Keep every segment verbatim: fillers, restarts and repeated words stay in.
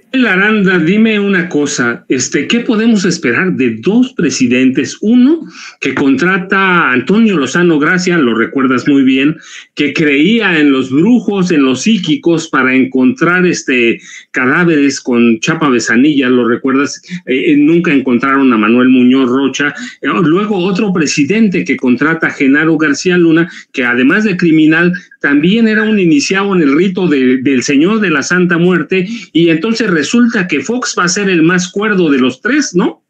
Aranda, dime una cosa, este, ¿qué podemos esperar de dos presidentes? Uno, que contrata a Antonio Lozano Gracia, lo recuerdas muy bien, que creía en los brujos, en los psíquicos para encontrar este cadáveres con chapa besanilla, lo recuerdas, eh, nunca encontraron a Manuel Muñoz Rocha. Luego otro presidente que contrata a Genaro García Luna, que además de criminal, también era un iniciado en el rito de, del Señor de la Santa Muerte, y entonces resulta que Fox va a ser el más cuerdo de los tres, ¿no?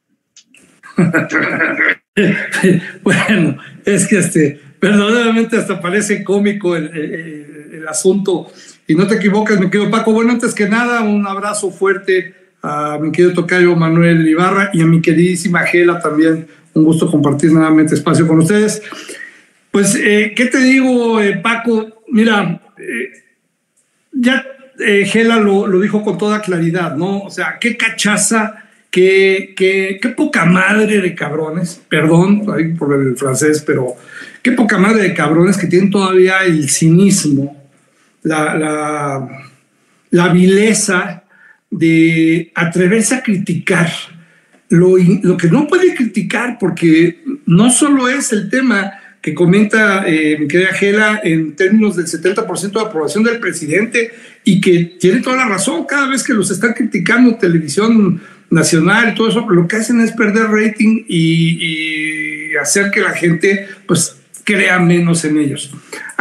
Bueno, es que este, verdaderamente hasta parece cómico el, el, el asunto, y no te equivoques, mi querido Paco. Bueno, antes que nada, un abrazo fuerte a mi querido tocayo Manuel Ibarra y a mi queridísima Gela también, un gusto compartir nuevamente espacio con ustedes. Pues, eh, ¿qué te digo, eh, Paco? Mira, eh, ya eh, Gela lo, lo dijo con toda claridad, ¿no? O sea, qué cachaza, qué, qué, qué poca madre de cabrones, perdón ahí por el francés, pero qué poca madre de cabrones que tienen todavía el cinismo, la, la, la vileza de atreverse a criticar lo, lo que no puede criticar, porque no solo es el tema que comenta eh, mi querida Gela en términos del setenta por ciento de aprobación del presidente, y que tiene toda la razón. Cada vez que los están criticando en televisión nacional y todo eso, lo que hacen es perder rating y, y hacer que la gente pues crea menos en ellos.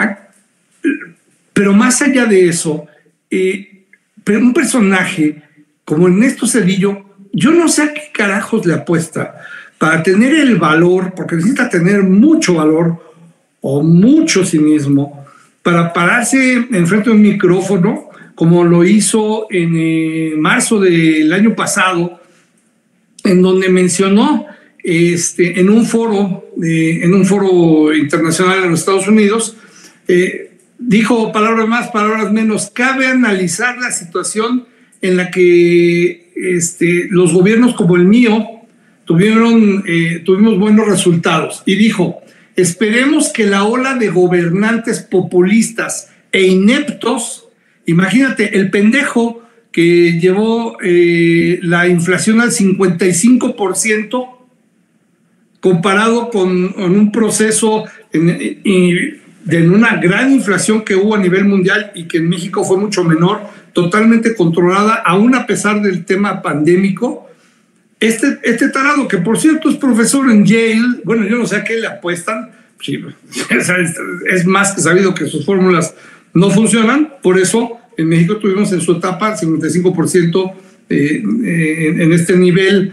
Pero más allá de eso, eh, un personaje como Ernesto Zedillo, yo no sé a qué carajos le apuesta para tener el valor, porque necesita tener mucho valor o mucho cinismo, para pararse enfrente de un micrófono, como lo hizo en eh, marzo del año pasado, en donde mencionó este, en un foro, eh, en un foro internacional en los Estados Unidos, eh, dijo palabras más, palabras menos: cabe analizar la situación en la que este, los gobiernos como el mío Tuvieron, eh, tuvimos buenos resultados. Y dijo: esperemos que la ola de gobernantes populistas e ineptos, imagínate, el pendejo que llevó eh, la inflación al cincuenta y cinco por ciento, comparado con, con un proceso en, en, en una gran inflación que hubo a nivel mundial y que en México fue mucho menor, totalmente controlada, aún a pesar del tema pandémico. Este, este tarado, que por cierto es profesor en Yale, bueno, yo no sé a qué le apuestan, sí, es más que sabido que sus fórmulas no funcionan. Por eso en México tuvimos en su etapa cincuenta y cinco por ciento eh, eh, en este nivel,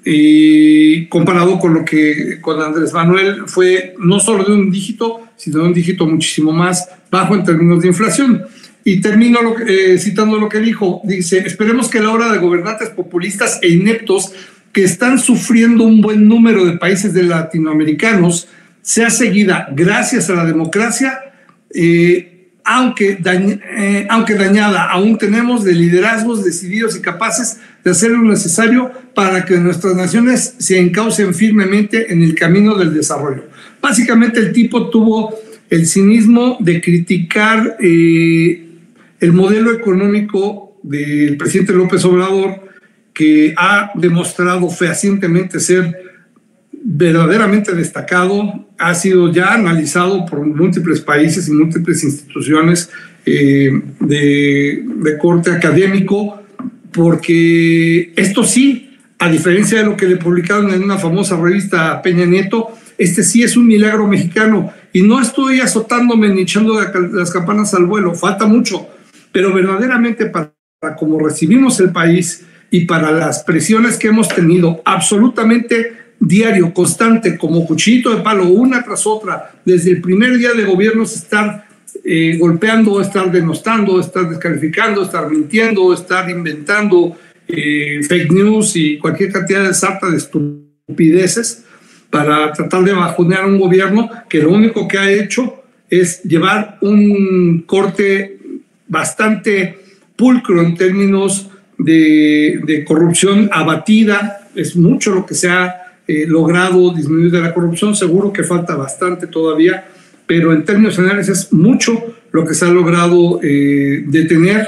y comparado con lo que con Andrés Manuel fue no solo de un dígito, sino de un dígito muchísimo más bajo en términos de inflación. Y termino lo, eh, citando lo que dijo. Dice: esperemos que la ola de gobernantes populistas e ineptos que están sufriendo un buen número de países de latinoamericanos sea seguida gracias a la democracia, eh, aunque, dañ eh, aunque dañada, aún tenemos de liderazgos decididos y capaces de hacer lo necesario para que nuestras naciones se encaucen firmemente en el camino del desarrollo. Básicamente el tipo tuvo el cinismo de criticar eh, el modelo económico del presidente López Obrador, que ha demostrado fehacientemente ser verdaderamente destacado, ha sido ya analizado por múltiples países y múltiples instituciones eh, de, de corte académico, porque esto sí, a diferencia de lo que le publicaron en una famosa revista a Peña Nieto, este sí es un milagro mexicano. Y no estoy azotándome ni echando las campanas al vuelo, falta mucho, pero verdaderamente para, para como recibimos el país y para las presiones que hemos tenido absolutamente diario, constante, como cuchillito de palo, una tras otra, desde el primer día de gobiernos, estar eh, golpeando, estar denostando, estar descalificando, estar mintiendo, estar inventando eh, fake news y cualquier cantidad de sarta de estupideces para tratar de bajonear a un gobierno que lo único que ha hecho es llevar un corte bastante pulcro en términos de, de corrupción abatida. Es mucho lo que se ha eh, logrado disminuir de la corrupción, seguro que falta bastante todavía, pero en términos generales es mucho lo que se ha logrado eh, detener.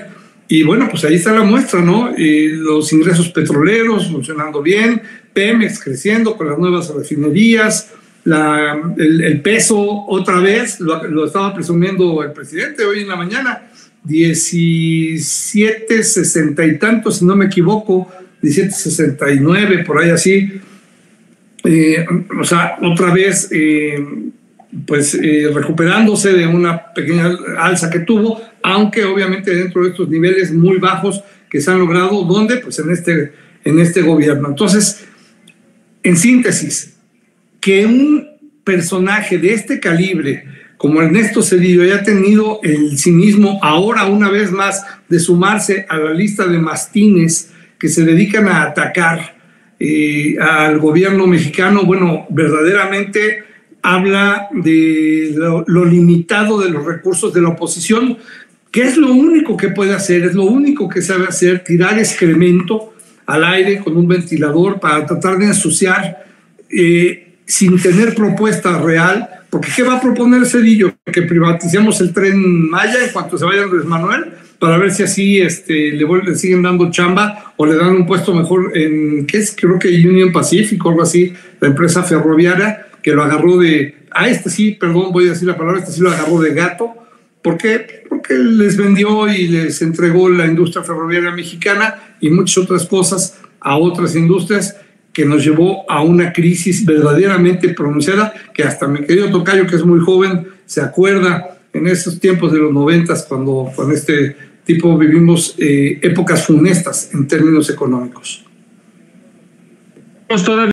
Y bueno, pues ahí está la muestra, ¿no? Eh, los ingresos petroleros funcionando bien, Pemex creciendo con las nuevas refinerías, la, el, el peso otra vez, lo, lo estaba presumiendo el presidente hoy en la mañana, diecisiete sesenta y tanto, si no me equivoco, diecisiete sesenta y nueve, por ahí así. Eh, o sea, otra vez, eh, pues eh, recuperándose de una pequeña alza que tuvo, aunque obviamente dentro de estos niveles muy bajos que se han logrado, ¿dónde? Pues en este, en este gobierno. Entonces, en síntesis, que un personaje de este calibre como Ernesto Zedillo haya tenido el cinismo ahora una vez más de sumarse a la lista de mastines que se dedican a atacar eh, al gobierno mexicano, bueno, verdaderamente habla de lo, lo limitado de los recursos de la oposición, que es lo único que puede hacer, es lo único que sabe hacer, tirar excremento al aire con un ventilador para tratar de ensuciar eh, sin tener propuesta real. Porque ¿qué va a proponer Zedillo? Que privaticemos el Tren Maya en cuanto se vaya Andrés Manuel, para ver si así este, le, vuelven, le siguen dando chamba o le dan un puesto mejor en, ¿qué es? Creo que Union Pacific o algo así, la empresa ferroviaria que lo agarró de, a este sí, perdón, voy a decir la palabra, este sí lo agarró de gato. ¿Por qué? Porque les vendió y les entregó la industria ferroviaria mexicana y muchas otras cosas a otras industrias, que nos llevó a una crisis verdaderamente pronunciada, que hasta mi querido tocayo, que es muy joven, se acuerda en esos tiempos de los noventas, cuando con este tipo vivimos eh, épocas funestas en términos económicos. Todavía